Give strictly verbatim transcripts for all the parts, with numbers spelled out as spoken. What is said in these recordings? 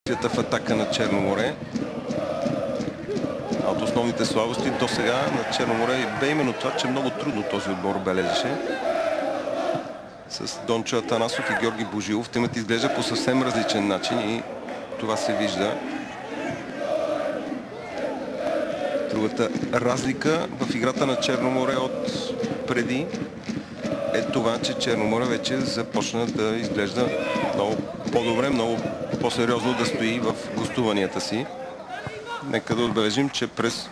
в атака на Черно море. А от основните слабости до сега на Черно море бе именно това, че много трудно този отбор бележеше. С Дончо Атанасов и Георги Божилов темът изглежда по съвсем различен начин и това се вижда. Другата разлика в играта на Черно море от преди е това, че Черно море вече започна да изглежда много по-добре, много по-сериозно да стои в гостуванията си. Нека да отбележим, че през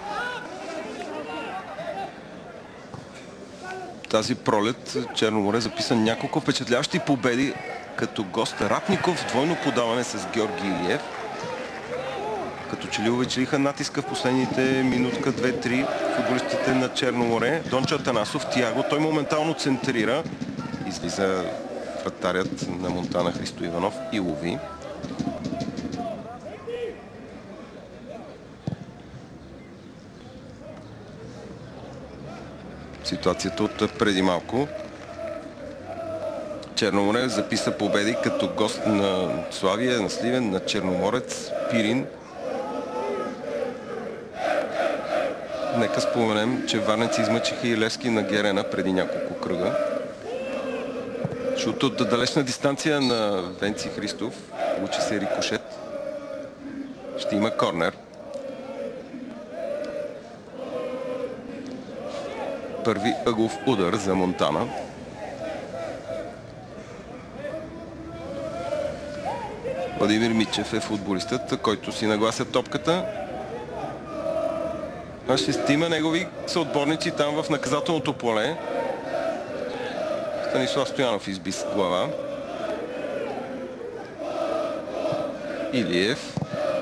тази пролет Черно море записа няколко впечатляващи победи като гост. Ратников, двойно подаване с Георги Илиев. Като че ли увеличиха натиска в последните минутка, две-три футболистите на Черно море. Дончо Атанасов, Тиаго, той моментално центрира. Излиза вратарят на Монтана Христо Иванов и лови. Ситуацията от преди малко. Черно море записа победи като гост на Славия, на Сливен, на Черноморец, Пирин. Нека споменем, че варненци измъчиха и Левски на Герена преди няколко кръга. Шут от далечна дистанция на Венци Христов. Получи се рикошет. Ще има корнер. Първи ъглов удар за Монтана. Владимир Мичев е футболистът, който си наглася топката. А шестима негови съотборници там в наказателното поле. Станислав Стоянов изби с глава. Илиев.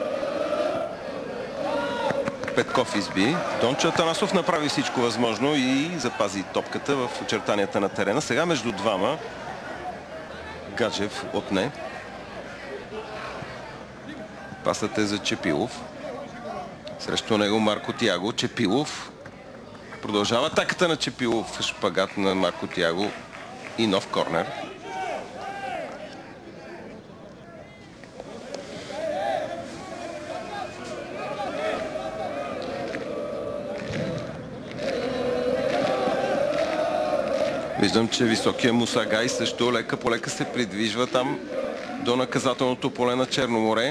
Петков изби. Дончо Атанасов направи всичко възможно и запази топката в очертанията на терена. Сега между двама Гаджев отне. Пасът е за Чепилов. Срещу него Марко Тиаго. Чепилов. Продължава атаката на Чепилов. Шпагат на Марко Тиаго и нов корнер. Виждам, че високия Мусагай също лека по лека се придвижва там до наказателното поле на Черно море.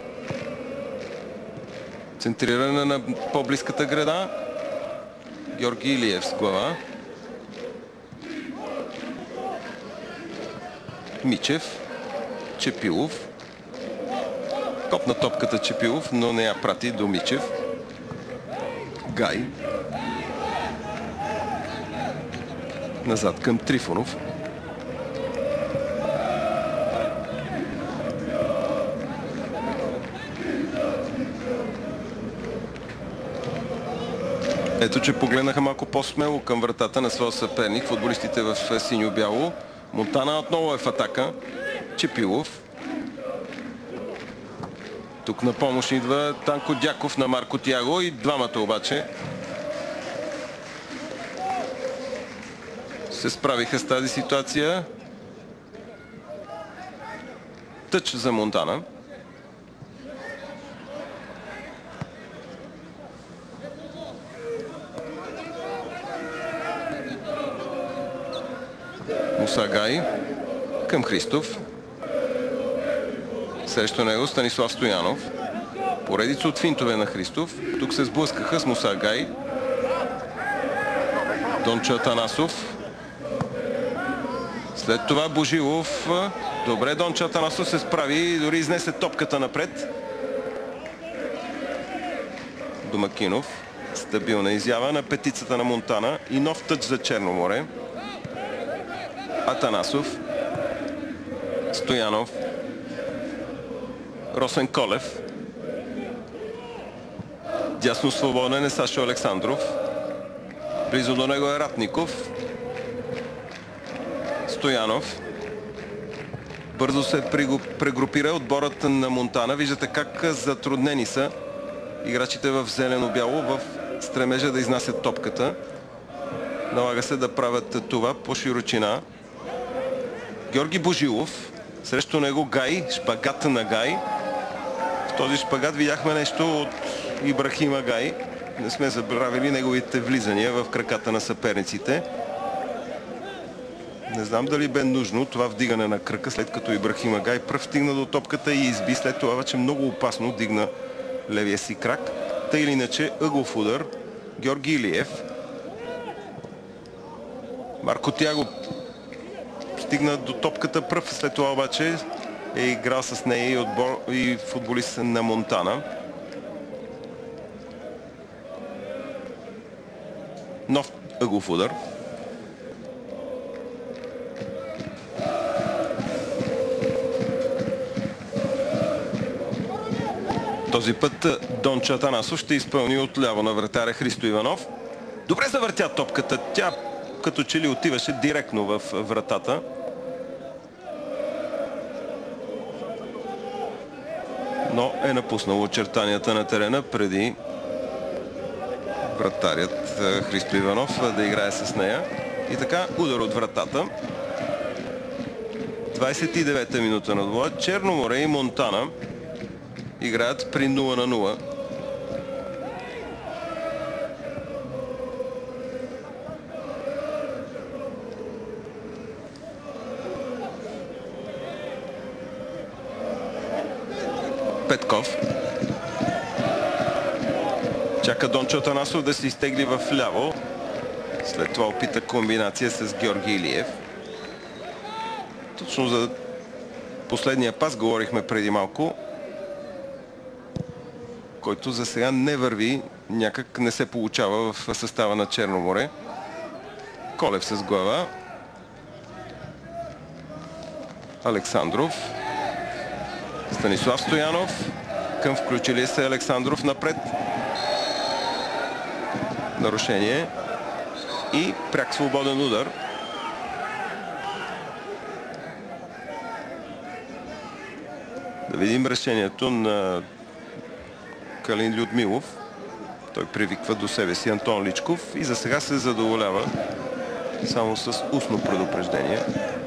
Центриране на по-близката града. Георги Илиев с глава. Мичев. Чепилов. Копна топката Чепилов, но не я прати до Мичев. Гай. Назад към Трифонов. Ето, че погледнаха малко по-смело към вратата на своя съперник. Футболистите в синьо-бяло. Монтана отново е в атака. Чепилов. Тук на помощ идва Танко Дяков на Марко Тиаго и двамата обаче се справиха с тази ситуация. Тъч за Монтана. Мусагай към Христов. Срещу него Станислав Стоянов. Поредица от финтове на Христов. Тук се сблъскаха с Мусагай. Дончо Атанасов. След това Божилов. Добре, Дончо Атанасов се справи и дори изнесе топката напред. Домакинов. Стабилна изява на петицата на Монтана и нов тъч за Черно море. Атанасов. Стоянов. Росен Колев. Дясно свободен е Сашо Александров. Близо до него е Ратников. Стоянов. Бързо се прегрупира отборът на Монтана. Виждате как затруднени са играчите в зелено-бяло в стремежа да изнасят топката. Налага се да правят това по широчина. Георги Божилов. Срещу него Гай. Шпагата на Гай. този шпагат видяхме нещо от Ибрахим Агай. Не сме забравили неговите влизания в краката на съперниците. Не знам дали бе нужно това вдигане на кръка, след като Ибрахим Агай пръв стигна до топката и изби. След това вече много опасно дигна левия си крак. Тъй или иначе ъглов удар. Георги Илиев. Марко Тяго стигна до топката пръв, след това обаче е играл с нея и, отбор, и футболист на Монтана. Нов ъглов удар. Този път Дончо Атанасов ще изпълни отляво на вратаря Христо Иванов. Добре завъртя топката. Тя като че ли отиваше директно в вратата. Но е напуснал очертанията на терена преди вратарят Христо Иванов да играе с нея. И така, удар от вратата. двадесет и девета минута на двоя. Черноморе и Монтана играят при нула на нула. Петков. Чака Дончо Атанасов да се изтегли в ляво. След това опита комбинация с Георги Илиев. Точно за последния пас говорихме преди малко, който за сега не върви, някак не се получава в състава на Черноморе. Колев с глава. Александров. Станислав Стоянов. Към включили се Александров напред. Нарушение. И пряк свободен удар. Да видим решението на Калин Людмилов. Той привиква до себе си Антон Личков и за сега се задоволява само с устно предупреждение.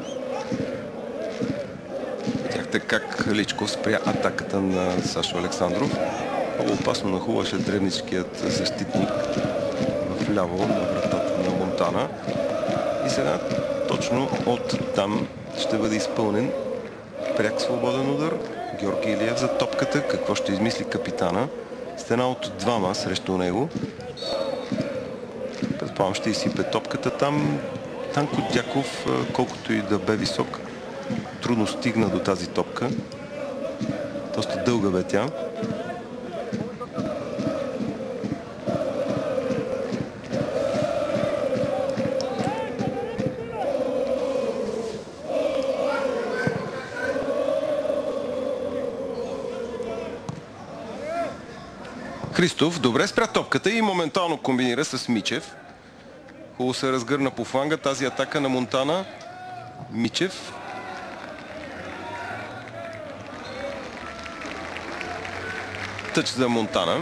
Видяхте как Личков спря атаката на Сашо Александров. Много опасно нахуваше древническият защитник в ляво на вратата на Монтана. И сега точно от там ще бъде изпълнен пряк свободен удар. Георги Илиев за топката. Какво ще измисли капитана? Стена от двама срещу него. Предполагам ще изсипе топката там. Танко Дяков, колкото и да бе висок, трудно стигна до тази топка. Доста дълга бе тя. Христов добре спря топката и моментално комбинира с Мичев. Хубаво се разгърна по фланга тази атака на Монтана. Мичев. Тъч за Монтана.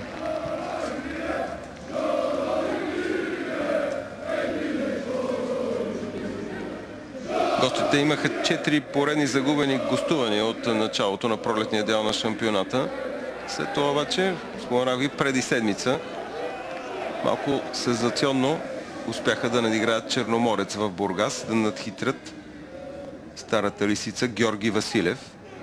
Гостите имаха четири поредни загубени гостувания от началото на пролетния дял на шампионата. След това обаче, споменах ви, преди седмица малко сензационно успяха да надиграят Черноморец в Бургас, да надхитрят старата лисица Георги Василев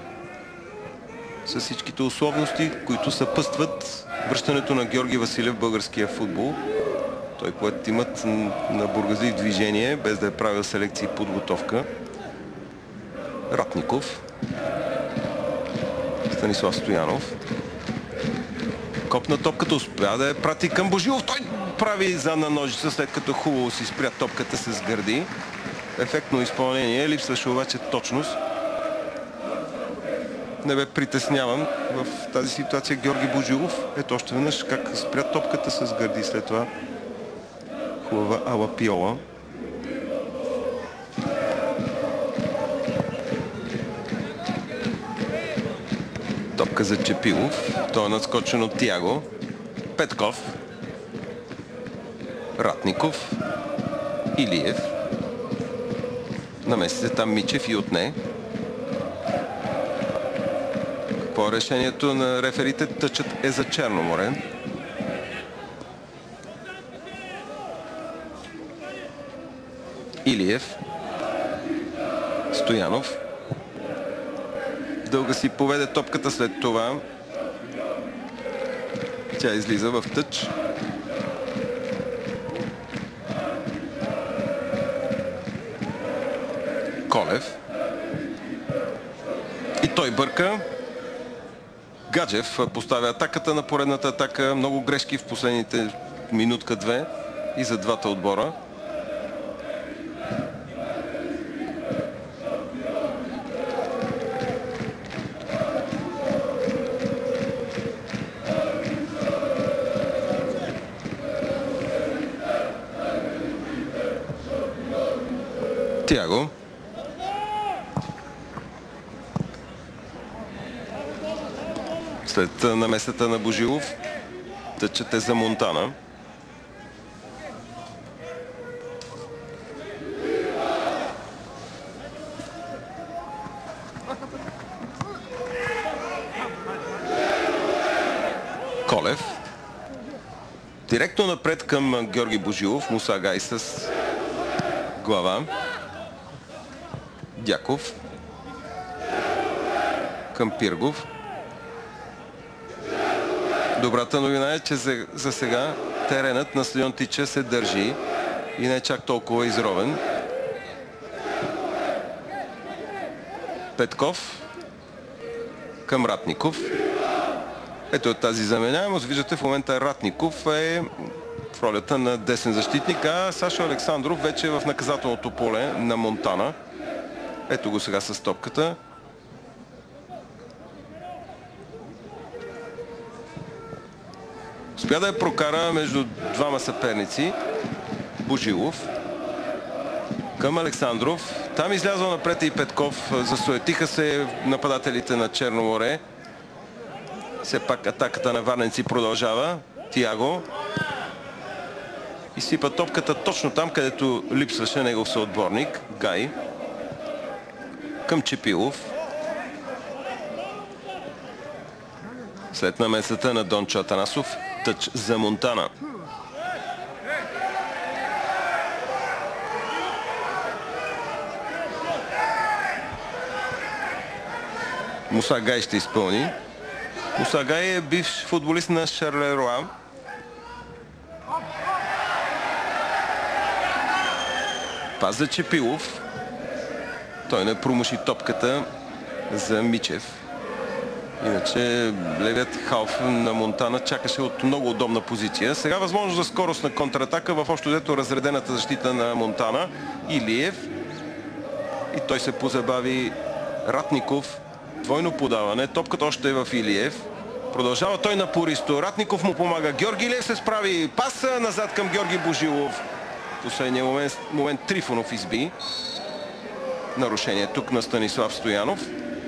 с всичките условности, които съпътстват връщането на Георги Василев в българския футбол. Той поет имат на бургазли движение, без да е правил селекции и подготовка. Ратников. Станислав Стоянов. Копна топката, успя да я прати към Божилов. Той прави задна ножица, след като хубаво си спря топката с гърди. Ефектно изпълнение, липсваше обаче точност. Не бе притесняван в тази ситуация Георги Божилов. Ето още веднъж как спря топката с гърди, след това хубава ала пиола. Топка за Чепилов. Той е надскочен от Тяго. Петков. Ратников. Илиев. Намеси се там Мичев и отне. По решението на реферите тъчът е за Черно море. Илиев. Стоянов. Дълга си поведе топката след това. Тя излиза в тъч. Колев. И той бърка. Гаджев поставя атаката на поредната атака. Много грешки в последните минутка-две и за двата отбора. Тиаго. След намесата на Божилов, тъчът е за Монтана. Колев. Директно напред към Георги Божилов. Муса Гай с глава. Дяков. Към Пиргов. Добрата новина е, че за, за сега теренът на стадион Тича се държи и не е чак толкова изровен. Петков към Ратников. Ето е тази заменяемост. Виждате, в момента Ратников е в ролята на десен защитник, а Сашо Александров вече е в наказателното поле на Монтана. Ето го сега с топката. Успя да я прокара между двама съперници. Божилов към Александров. Там излязъл напред и Петков. Засуетиха се нападателите на Черно море. Все пак атаката на варненци продължава. Тиаго изсипа топката точно там, където липсваше негов съотборник Гай. Към Чепилов. След намесата на Дончо Атанасов, тъч за Монтана. Муса Гай ще изпълни. Муса Гай е бивш футболист на Шарлеруа. Пас за Чепилов. Той не промуши топката за Мичев. Иначе левият халф на Монтана чакаше от много удобна позиция. Сега възможност за скорост на контратака в общо взето разредената защита на Монтана. Илиев. И той се позабави. Ратников. Двойно подаване. Топката още е в Илиев. Продължава той напористо. Ратников му помага. Георги Илиев се справи. Паса назад към Георги Божилов. В последния момент, момент Трифонов изби. Нарушение тук на Станислав Стоянов.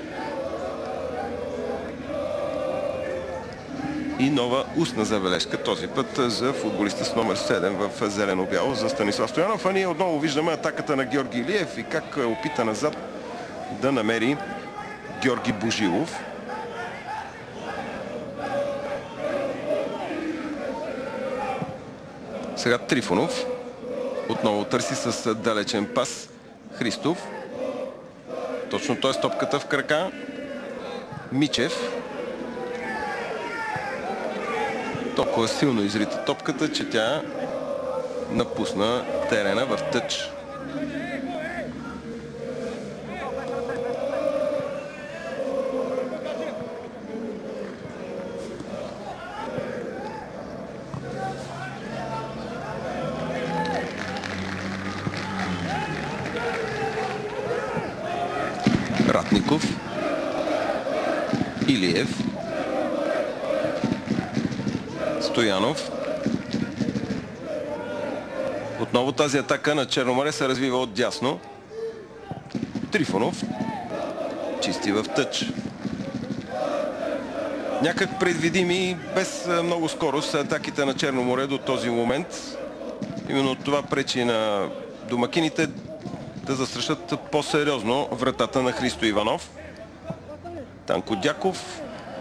И нова устна забележка, този път за футболиста с номер седем в зелено-бяло за Станислав Стоянов. А ние отново виждаме атаката на Георги Илиев и как опита назад да намери Георги Божилов. Сега Трифонов отново търси с далечен пас Христов. Точно той е стопката в крака. Мичев. Толкова силно изрита топката, че тя напусна терена в тъч. Ратников. Илиев. Стоянов. Отново тази атака на Черно море се развива от дясно. Трифонов. Чисти в тъч. Някак предвидими, без много скорост атаките на Черно море до този момент. Именно това пречи на домакините да застрашат по-сериозно вратата на Христо Иванов. Танко Дяков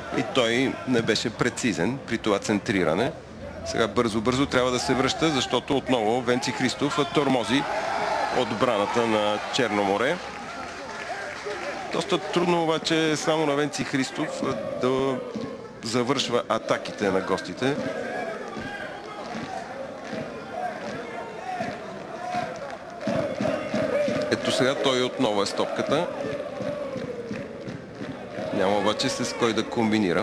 и той не беше прецизен при това центриране. Сега бързо-бързо трябва да се връща, защото отново Венци Христов тормози отбраната на Черно море. Доста трудно обаче само на Венци Христов да завършва атаките на гостите. Ето сега той отново е с топката. Няма обаче с кой да комбинира.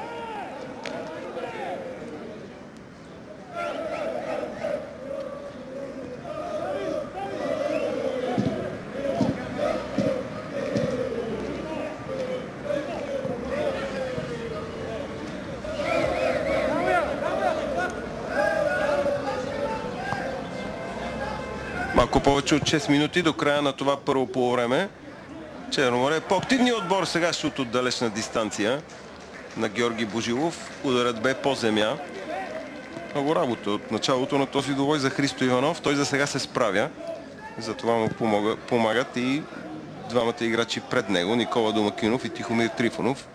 Малко повече от шест минути до края на това първо полувреме. Черно море. По-активният отбор сега шут от далечна дистанция на Георги Божилов. Ударът бе по земя. Много работа от началото на този двубой за Христо Иванов. Той за сега се справя. Затова му помога, помагат и двамата играчи пред него. Никола Домакинов и Тихомир Трифонов.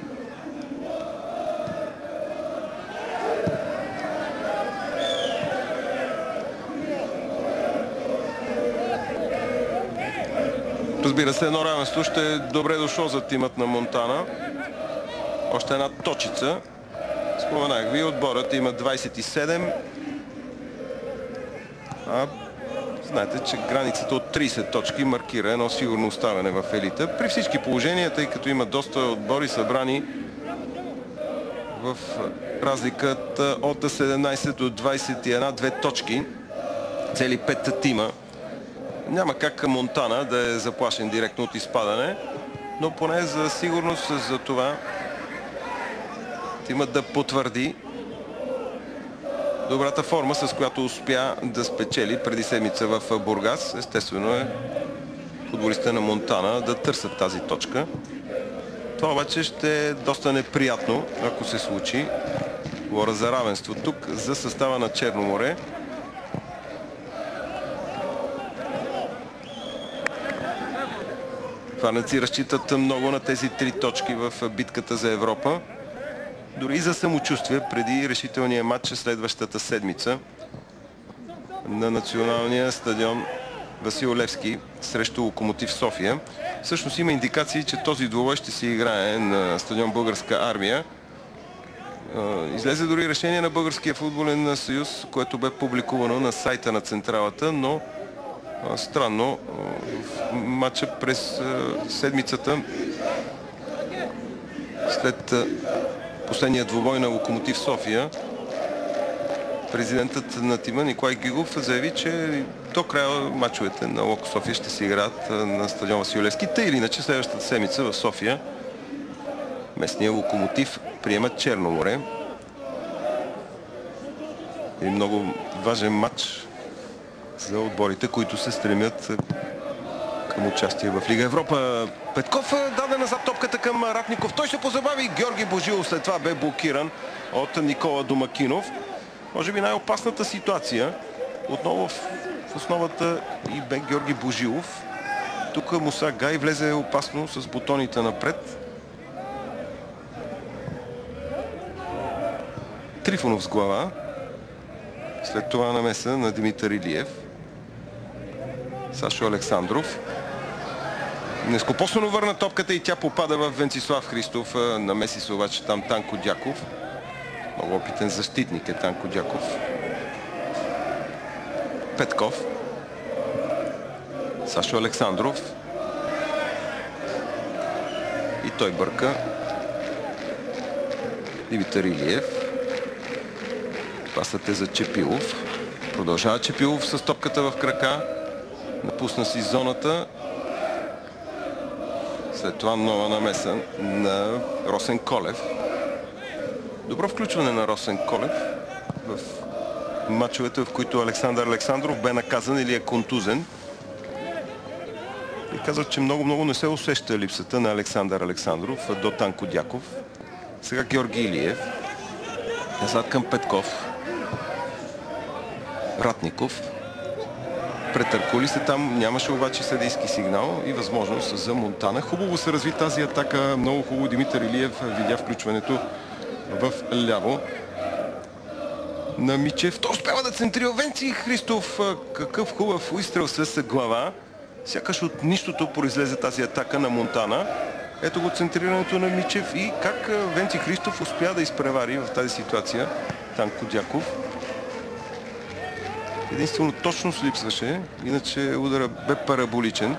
Разбира се, едно равенство ще е добре дошло за тимът на Монтана. Още една точица. Споменах ви, отборът има двайсет и седем. А знаете, че границата от трийсет точки маркира едно сигурно оставане в елита. При всички положения, тъй като има доста отбори събрани в разликата от седемнайсет до двайсет и една, две точки. Цели пет тима. Няма как Монтана да е заплашен директно от изпадане, но поне за сигурност за това тимът да потвърди добрата форма, с която успя да спечели преди седмица в Бургас. Естествено е футболистите на Монтана да търсят тази точка. Това обаче ще е доста неприятно, ако се случи. Говоря за равенство тук, за състава на Черно море. Варнаци разчитат много на тези три точки в битката за Европа. Дори и за самочувствие преди решителния матч следващата седмица на националния стадион Васил Левски срещу Локомотив София. Всъщност има индикации, че този двубой ще се играе на стадион Българска армия. Излезе дори решение на Българския футболен съюз, което бе публикувано на сайта на централата, но странно, в матча през седмицата след последния двубой на Локомотив София, президентът на тима Николай Гигов заяви, че до края матчовете на Локо София ще се играят на стадион Васил Левски. Тъй или иначе следващата седмица в София местния Локомотив приемат Черно море. И много важен матч за отборите, които се стремят към участие в Лига Европа. Петков даде назад топката към Рапников. Той се позабави. Георги Божилов след това бе блокиран от Никола Домакинов. Може би най-опасната ситуация. Отново в основата и бе Георги Божилов. Тук Муса Гай влезе опасно с бутоните напред. Трифонов с глава. След това намеса на Димитър Илиев. Сашо Александров. Нескопосано върна топката и тя попада в Венцислав Христов. Намеси се обаче там Танко Дяков. Много опитен защитник е Танко Дяков. Петков. Сашо Александров. И той бърка. Димитър Илиев. Пасът е за Чепилов. Продължава Чепилов с топката в крака. Напусна си зоната. След това нова намеса на Росен Колев. Добро включване на Росен Колев в мачовете, в които Александър Александров бе наказан или е контузен. И казах, че много-много не се усеща липсата на Александър Александров до Танко Дяков. Сега Георги Илиев. Назад към Петков. Ратников. Претъркули се там, нямаше обаче съдийски сигнал и възможност за Монтана. Хубаво се разви тази атака, много хубаво Димитър Илиев видя включването в ляво на Мичев. Той успява да центрира Венци Христов. Какъв хубав изстрел с глава. Сякаш от нищото произлезе тази атака на Монтана. Ето го центрирането на Мичев и как Венци Христов успя да изпревари в тази ситуация Танко Дяков. Единствено точност липсваше, иначе удара бе параболичен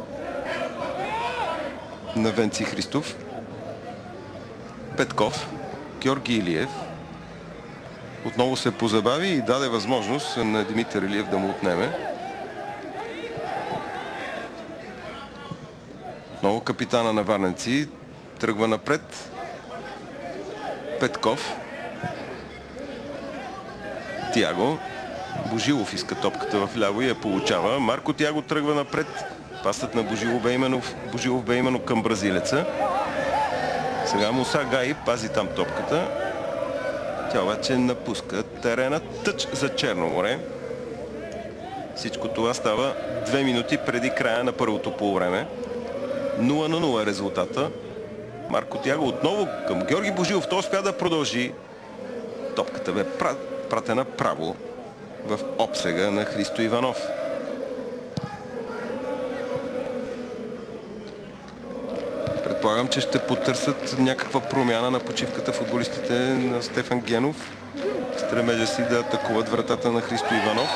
на Венци Христов. Петков, Георги Илиев отново се позабави и даде възможност на Димитър Илиев да му отнеме. Отново капитана на варненци тръгва напред. Петков. Тиаго. Божилов иска топката в ляво и я получава. Марко Тиаго тръгва напред. Пасът на Божилов бе именно, Божилов бе именно към бразилеца. Сега Муса Гаи пази там топката. Тя обаче напуска терена. Тъч за Черно море. Всичко това става две минути преди края на първото полувреме. нула на нула е резултата. Марко Тиаго отново към Георги Божилов. Той успя да продължи. Топката бе пратена право в обсега на Христо Иванов. Предполагам, че ще потърсят някаква промяна на почивката футболистите на Стефан Генов. Стремежа си да атакуват вратата на Христо Иванов.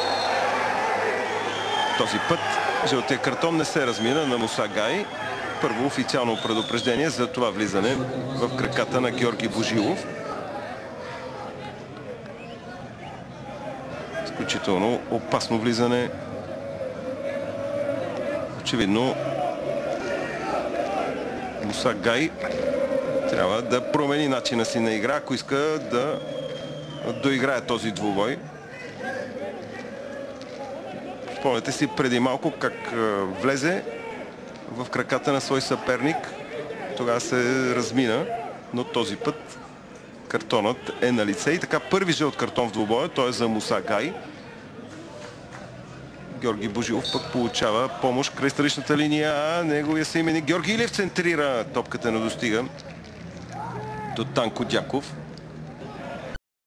Този път жълтия картон не се размина на Муса Гаи. Първо официално предупреждение за това влизане в краката на Георги Божилов. Изключително опасно влизане. Очевидно Муса Гаи трябва да промени начина си на игра, ако иска да доиграе този двубой. Спомняте си преди малко как влезе в краката на свой съперник. Тогава се размина, но този път картонът е на лице. И така първи жълт картон в двубоя, той е за Муса Гаи. Георги Божилов пък получава помощ край страничната линия, а неговия съименник Георги Илиев центрира. Топката не достига до Танко Дяков.